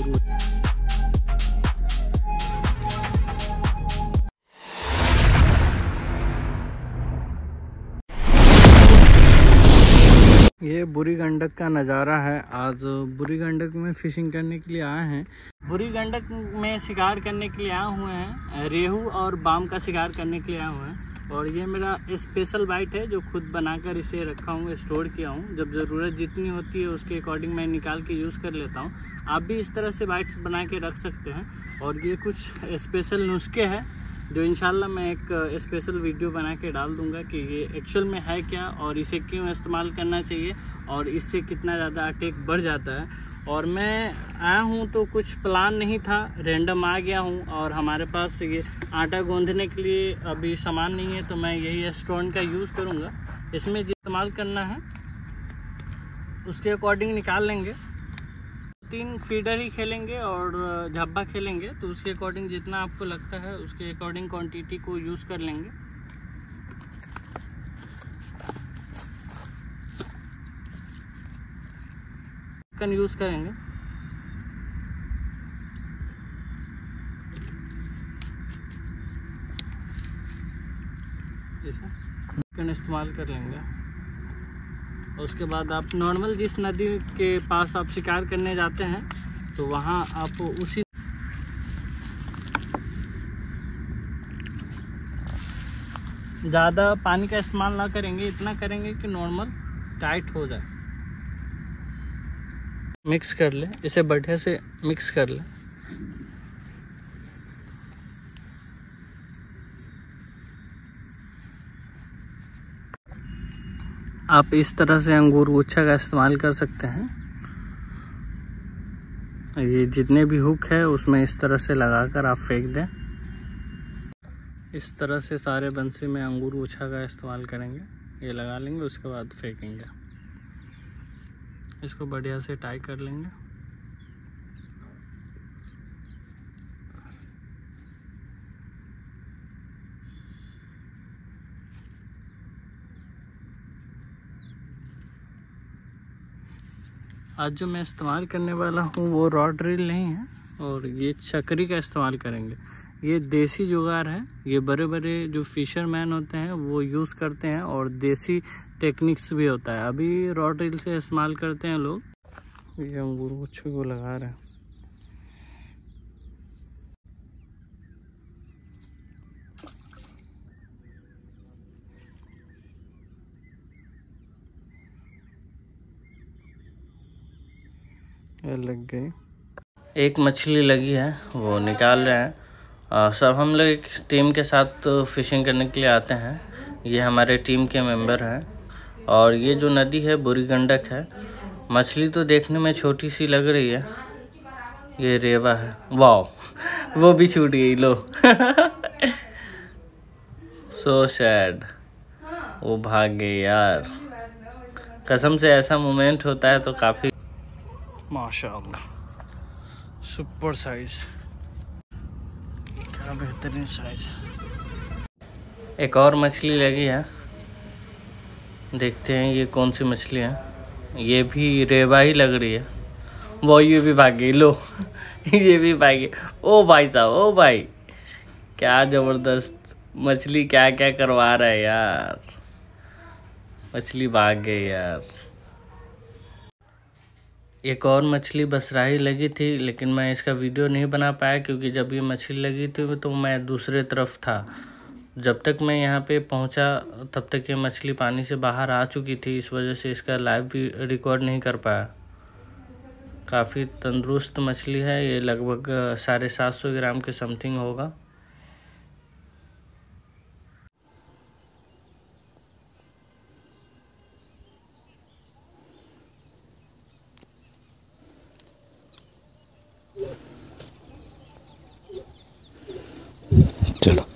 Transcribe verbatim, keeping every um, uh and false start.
अंगूर। ये बुरी गंडक का नज़ारा है। आज बुरी गंडक में फिशिंग करने के लिए आए हैं। बुरी गंडक में शिकार करने के लिए आए हुए हैं। रेहू और बाम का शिकार करने के लिए आए हुए हैं। और ये मेरा स्पेशल बाइट है जो खुद बनाकर इसे रखा हूँ, स्टोर किया हूँ। जब ज़रूरत जितनी होती है उसके अकॉर्डिंग मैं निकाल के यूज़ कर लेता हूँ। आप भी इस तरह से बाइट्स बना के रख सकते हैं। और ये कुछ स्पेशल नुस्खे हैं जो इंशाल्लाह मैं एक स्पेशल वीडियो बना के डाल दूंगा कि ये एक्चुअल में है क्या और इसे क्यों इस्तेमाल करना चाहिए और इससे कितना ज़्यादा अटैक बढ़ जाता है। और मैं आया हूँ तो कुछ प्लान नहीं था, रैंडम आ गया हूँ। और हमारे पास ये आटा गूंदने के लिए अभी सामान नहीं है, तो मैं यही स्टोन का यूज़ करूँगा। इसमें जो इस्तेमाल करना है उसके अकॉर्डिंग निकाल लेंगे। तीन फीडर ही खेलेंगे और झब्बा खेलेंगे, तो उसके अकॉर्डिंग जितना आपको लगता है उसके अकॉर्डिंग क्वांटिटी को यूज़ कर लेंगे। चिकन यूज़ करेंगे। चिकन इस्तेमाल कर लेंगे। उसके बाद आप नॉर्मल जिस नदी के पास आप शिकार करने जाते हैं तो वहाँ आप उसी ज़्यादा पानी का इस्तेमाल ना करेंगे, इतना करेंगे कि नॉर्मल टाइट हो जाए। मिक्स कर ले, इसे बढ़िया से मिक्स कर ले। आप इस तरह से अंगूर गुच्छा का इस्तेमाल कर सकते हैं। ये जितने भी हुक है उसमें इस तरह से लगाकर आप फेंक दें। इस तरह से सारे बंसी में अंगूर गुच्छा का इस्तेमाल करेंगे। ये लगा लेंगे, उसके बाद फेंकेंगे। इसको बढ़िया से टाई कर लेंगे। आज जो मैं इस्तेमाल करने वाला हूँ वो रॉड रील नहीं है और ये चक्री का इस्तेमाल करेंगे। ये देसी जुगाड़ है। ये बड़े बड़े जो फिशरमैन होते हैं वो यूज़ करते हैं और देसी टेक्निक्स भी होता है। अभी रॉड रील से इस्तेमाल करते हैं लोग। ये अंगूर गुच्छे को लगा रहे हैं। ये लग गई। एक मछली लगी है, वो निकाल रहे हैं। आ, सब हम लोग एक टीम के साथ फिशिंग करने के लिए आते हैं। ये हमारे टीम के मेंबर हैं। और ये जो नदी है बुरी गंडक है। मछली तो देखने में छोटी सी लग रही है। ये रेवा है। वाह, वो भी छूट गई। लो सो सैड, वो भाग गई यार। कसम से ऐसा मोमेंट होता है तो काफ़ी माशाअल्लाह सुपर साइज, क्या बेहतरीन साइज। एक और मछली लगी है, देखते हैं ये कौन सी मछली है। ये भी रेवा ही लग रही है। वो ये भी भागी। लो ये भी भागी। ओ भाई साहब, ओ भाई, क्या ज़बरदस्त मछली, क्या क्या करवा रहा है यार। मछली भाग गई यार। एक और मछली बसराही लगी थी, लेकिन मैं इसका वीडियो नहीं बना पाया क्योंकि जब ये मछली लगी थी तो मैं दूसरे तरफ था। जब तक मैं यहाँ पे पहुँचा तब तक ये मछली पानी से बाहर आ चुकी थी, इस वजह से इसका लाइव भी रिकॉर्ड नहीं कर पाया। काफ़ी तंदुरुस्त मछली है। ये लगभग साढ़े सात सौ ग्राम के समथिंग होगा। चलो।